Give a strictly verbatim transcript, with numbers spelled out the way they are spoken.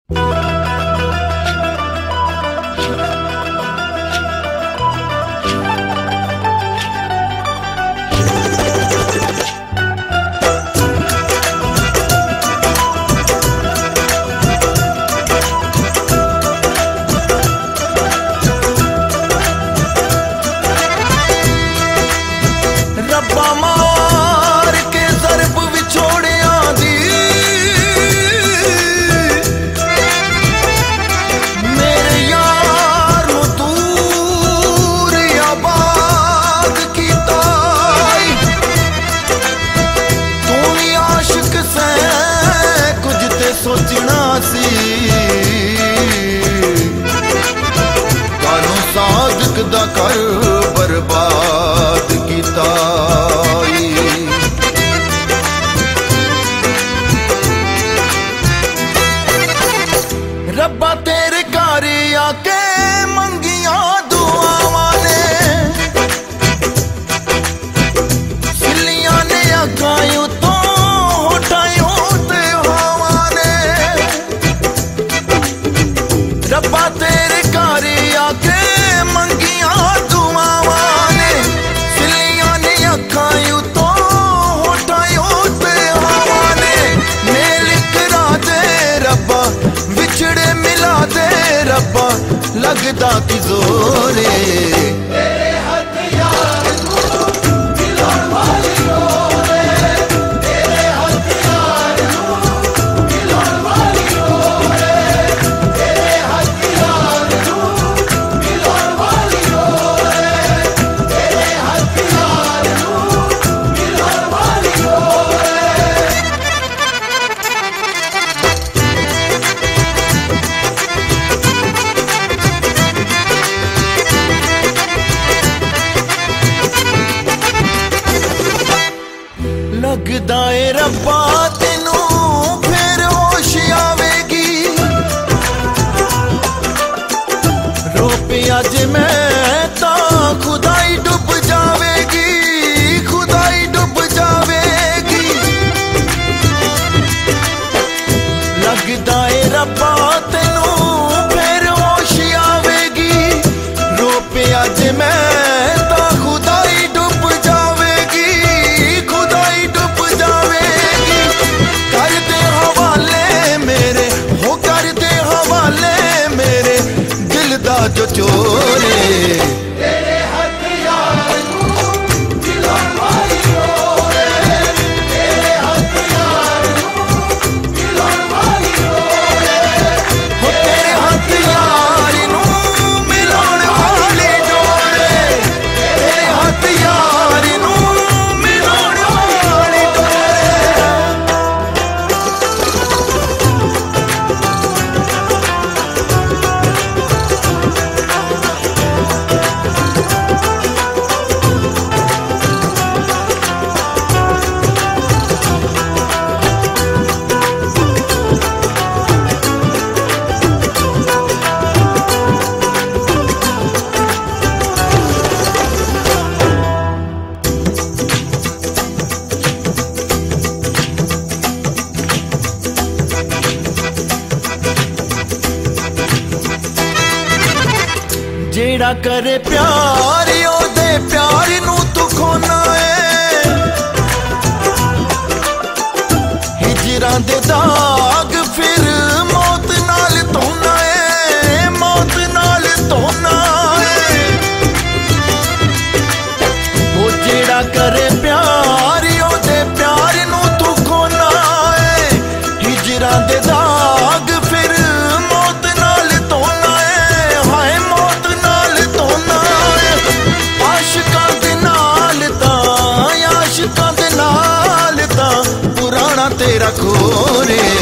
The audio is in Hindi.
सोचना सी कानू सादक दा कर बर्बाद कीता। रब्बा तेरे घर आके मंगिया दुआवां ने सिलियां ने अखायूं तो होठायूं ते हवा ने। रब्बा तेरे घर आके मंगिया दुआवां ने सिलियां ने अखायूं तो होठायूं ते हवा ने। मेल करा दे रब्बा बिछड़े मिला दे रब्बा लगदा की जोरे। लगदा ए रब्बा तेनू फिर होश आवेगी रो पे अज मैं ता खुदाई डुब जावेगी खुदाई डुब जावेगी। लगदा ए रब्बा तेनू फिर होश आवेगी रो पे अज मैं ता खुदाई डुब जावेगी खुदाई डुब जावेगी। कर दे हवाले मेरे हो कर दे हवाले मेरे दिल दा जो चोरे। जेड़ा करे प्यार ओदे प्यार नू तू खोना है। हिजरां दे दाग फिर मौत नाल धोना है मौत नाल धोना है। वो जेड़ा करे प्यार ओदे प्यार नू तू खोना है। हिजरां दे दाग फिर मौत नाल धोना है हाय मौत नाल धोना है। आशिकां दे नाल तां आशिकां दे नाल तां पुराना तेरा खोरे।